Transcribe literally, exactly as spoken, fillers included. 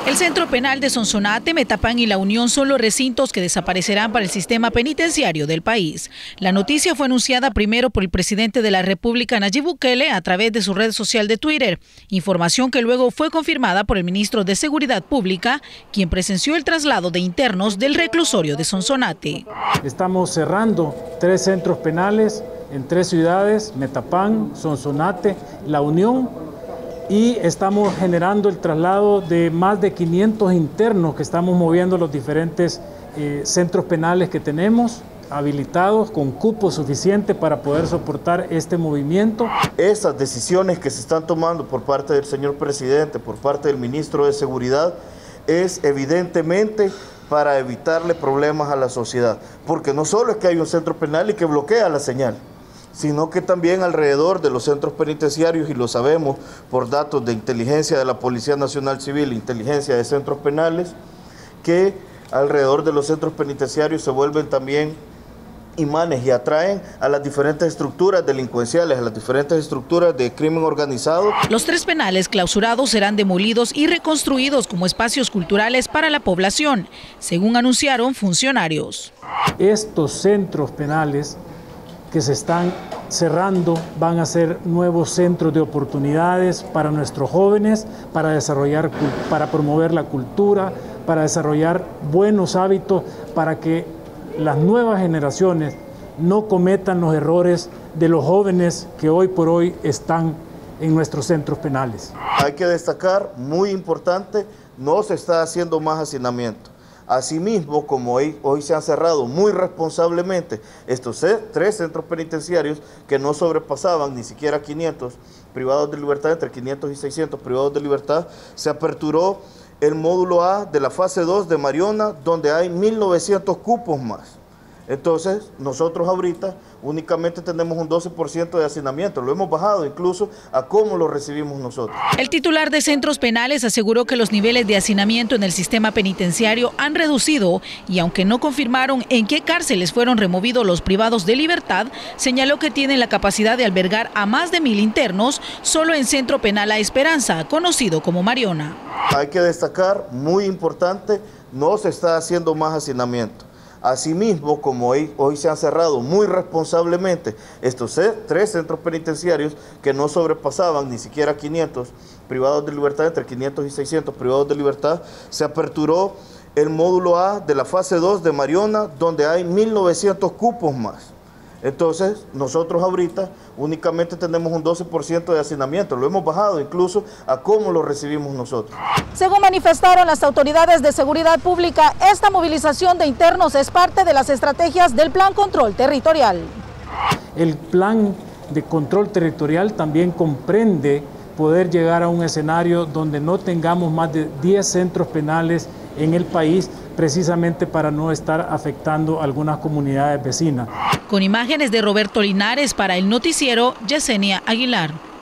El Centro Penal de Sonsonate, Metapán y La Unión son los recintos que desaparecerán para el sistema penitenciario del país. La noticia fue anunciada primero por el presidente de la República, Nayib Bukele, a través de su red social de Twitter. Información que luego fue confirmada por el ministro de Seguridad Pública, quien presenció el traslado de internos del reclusorio de Sonsonate. Estamos cerrando tres centros penales en tres ciudades, Metapán, Sonsonate, La Unión, y estamos generando el traslado de más de quinientos internos que estamos moviendo los diferentes eh, centros penales que tenemos habilitados con cupo suficiente para poder soportar este movimiento. Esas decisiones que se están tomando por parte del señor presidente, por parte del ministro de Seguridad, es evidentemente para evitarle problemas a la sociedad, porque no solo es que hay un centro penal y que bloquea la señal, sino que también alrededor de los centros penitenciarios, y lo sabemos por datos de inteligencia de la Policía Nacional Civil, inteligencia de centros penales, que alrededor de los centros penitenciarios se vuelven también imanes y atraen a las diferentes estructuras delincuenciales, a las diferentes estructuras de crimen organizado. Los tres penales clausurados serán demolidos y reconstruidos como espacios culturales para la población, según anunciaron funcionarios. Estos centros penales que se están cerrando van a ser nuevos centros de oportunidades para nuestros jóvenes, para desarrollar, para promover la cultura, para desarrollar buenos hábitos, para que las nuevas generaciones no cometan los errores de los jóvenes que hoy por hoy están en nuestros centros penales. Hay que destacar, muy importante, no se está haciendo más hacinamiento. Asimismo, como hoy, hoy se han cerrado muy responsablemente estos tres centros penitenciarios que no sobrepasaban ni siquiera quinientos privados de libertad, entre quinientos y seiscientos privados de libertad, se aperturó el módulo A de la fase dos de Mariona, donde hay mil novecientos cupos más. Entonces, nosotros ahorita únicamente tenemos un doce por ciento de hacinamiento, lo hemos bajado incluso a cómo lo recibimos nosotros. El titular de centros penales aseguró que los niveles de hacinamiento en el sistema penitenciario han reducido y aunque no confirmaron en qué cárceles fueron removidos los privados de libertad, señaló que tienen la capacidad de albergar a más de mil internos solo en Centro Penal La Esperanza, conocido como Mariona. Hay que destacar, muy importante, no se está haciendo más hacinamiento. Asimismo, como hoy, hoy se han cerrado muy responsablemente estos tres centros penitenciarios que no sobrepasaban ni siquiera quinientos privados de libertad, entre quinientos y seiscientos privados de libertad, se aperturó el módulo A de la fase dos de Mariona, donde hay mil novecientos cupos más. Entonces, nosotros ahorita únicamente tenemos un doce por ciento de hacinamiento, lo hemos bajado incluso a cómo lo recibimos nosotros. Según manifestaron las autoridades de seguridad pública, esta movilización de internos es parte de las estrategias del Plan Control Territorial. El Plan de Control Territorial también comprende poder llegar a un escenario donde no tengamos más de diez centros penales en el país, precisamente para no estar afectando a algunas comunidades vecinas. Con imágenes de Roberto Linares para el noticiero Yesenia Aguilar.